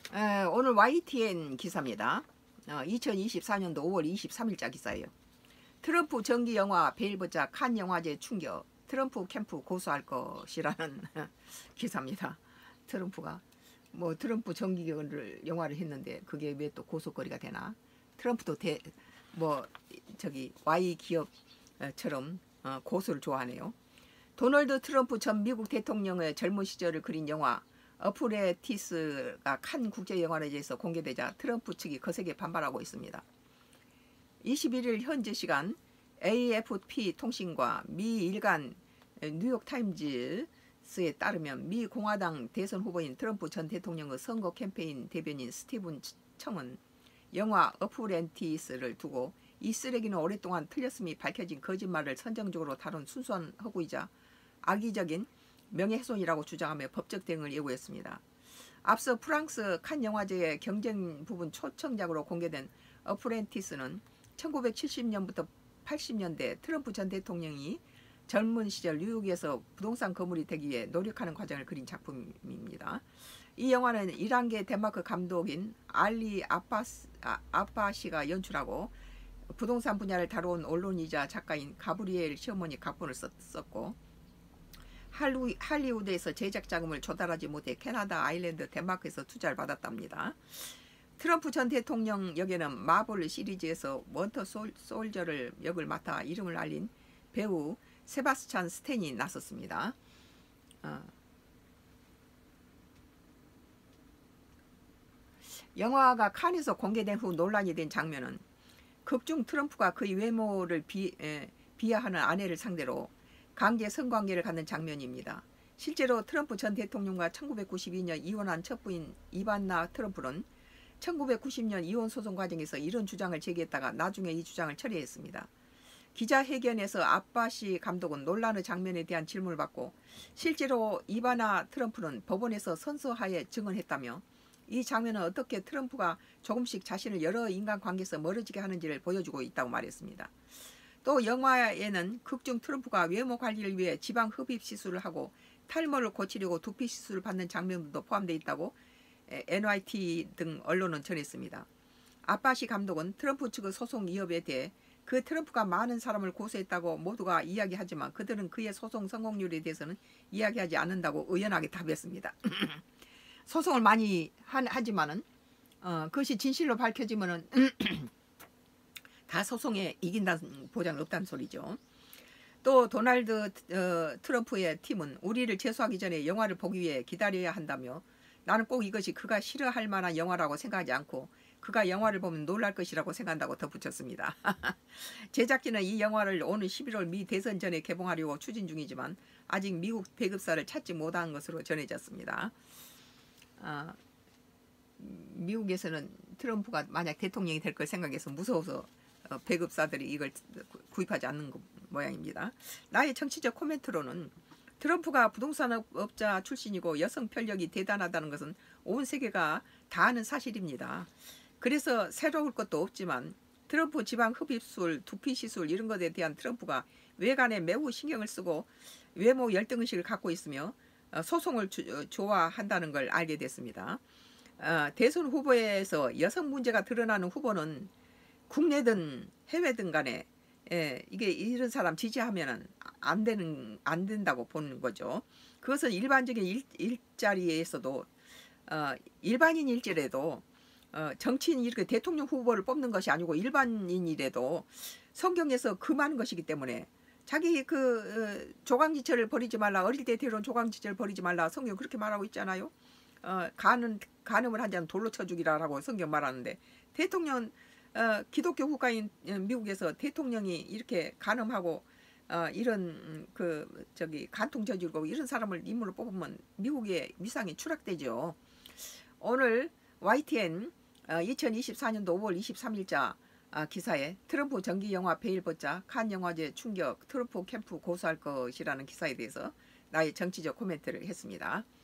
오늘 YTN 기사입니다. 2024년도 5월 23일자 기사예요. 트럼프 정기 영화 베일버자 칸 영화제 충격, 트럼프 캠프 고소할 것이라는 기사입니다. 트럼프가 트럼프 정기를 영화를 했는데 그게 왜 또 고소거리가 되나? 트럼프도 Y 기업처럼 고소를 좋아하네요. 도널드 트럼프 전 미국 대통령의 젊은 시절을 그린 영화 어프레티스가 칸 국제영화제에서 공개되자 트럼프 측이 거세게 반발하고 있습니다. 21일 현지 시간 AFP 통신과 미 일간 뉴욕타임즈에 따르면 미 공화당 대선 후보인 트럼프 전 대통령의 선거 캠페인 대변인 스티븐 청은 영화 어프렌티스를 두고 이 쓰레기는 오랫동안 틀렸음이 밝혀진 거짓말을 선정적으로 다룬 순수한 허구이자 악의적인 명예훼손이라고 주장하며 법적 대응을 예고했습니다. 앞서 프랑스 칸 영화제의 경쟁 부분 초청작으로 공개된 어프렌티스는 1970년부터 80년대 트럼프 전 대통령이 젊은 시절 뉴욕에서 부동산 거물이 되기 위해 노력하는 과정을 그린 작품입니다. 이 영화는 이란계 덴마크 감독인 알리 아파시가 연출하고 부동산 분야를 다룬 언론이자 작가인 가브리엘 시어머니 각본을 썼고 할리우드에서 제작 자금을 조달하지 못해 캐나다, 아일랜드, 덴마크에서 투자를 받았답니다. 트럼프 전 대통령 역에는 마블 시리즈에서 원터 솔저를 역을 맡아 이름을 알린 배우 세바스찬 스탠이 나섰습니다. 영화가 칸에서 공개된 후 논란이 된 장면은 극중 트럼프가 그의 외모를 비하하는 아내를 상대로 강제 성관계를 갖는 장면입니다. 실제로 트럼프 전 대통령과 1992년 이혼한 첫 부인 이반나 트럼프는 1990년 이혼 소송 과정에서 이런 주장을 제기했다가 나중에 이 주장을 철회했습니다. 기자회견에서 아빠시 감독은 논란의 장면에 대한 질문을 받고 실제로 이바나 트럼프는 법원에서 선서하에 증언했다며 이 장면은 어떻게 트럼프가 조금씩 자신을 여러 인간관계에서 멀어지게 하는지를 보여주고 있다고 말했습니다. 또 영화에는 극중 트럼프가 외모 관리를 위해 지방 흡입 시술을 하고 탈모를 고치려고 두피 시술을 받는 장면도 포함되어 있다고 NYT 등 언론은 전했습니다. 아빠시 감독은 트럼프 측의 소송 위협에 대해 그 트럼프가 많은 사람을 고소했다고 모두가 이야기하지만 그들은 그의 소송 성공률에 대해서는 이야기하지 않는다고 의연하게 답했습니다. 소송을 많이 하지만은 그것이 진실로 밝혀지면은 다 소송에 이긴다는 보장은 없다는 소리죠. 또 도널드 트럼프의 팀은 우리를 재수하기 전에 영화를 보기 위해 기다려야 한다며 나는 꼭 이것이 그가 싫어할 만한 영화라고 생각하지 않고 그가 영화를 보면 놀랄 것이라고 생각한다고 덧붙였습니다. 제작진은 이 영화를 오는 11월 미 대선 전에 개봉하려고 추진 중이지만 아직 미국 배급사를 찾지 못한 것으로 전해졌습니다. 미국에서는 트럼프가 만약 대통령이 될 걸 생각해서 무서워서 배급사들이 이걸 구입하지 않는 모양입니다. 나의 정치적 코멘트로는 트럼프가 부동산업자 출신이고 여성 편력이 대단하다는 것은 온 세계가 다 아는 사실입니다. 그래서 새로울 것도 없지만 트럼프 지방 흡입술, 두피 시술 이런 것에 대한 트럼프가 외관에 매우 신경을 쓰고 외모 열등의식을 갖고 있으며 소송을 좋아한다는 걸 알게 됐습니다. 대선 후보에서 여성 문제가 드러나는 후보는 국내든 해외든 간에 이게 이런 사람 지지하면은 안 된다고 보는 거죠. 그것은 일반적인 일자리에서도 일반인 일지라도 정치인이 이렇게 대통령 후보를 뽑는 것이 아니고 일반인이라도 성경에서 금하는 것이기 때문에 자기 조강지처를 버리지 말라, 어릴 때 데려온 조강지처를 버리지 말라 성경 그렇게 말하고 있잖아요. 간음을 한 자는 돌로 쳐 죽이라라고 성경 말하는데 대통령 기독교 국가인 미국에서 대통령이 이렇게 간음하고 이런 간통 저지르고 이런 사람을 인물로 뽑으면 미국의 위상이 추락되죠. 오늘 YTN 2024년도 5월 23일자 기사에 트럼프 정기 영화 베일버자 칸 영화제 충격 트럼프 캠프 고소할 것이라는 기사에 대해서 나의 정치적 코멘트를 했습니다.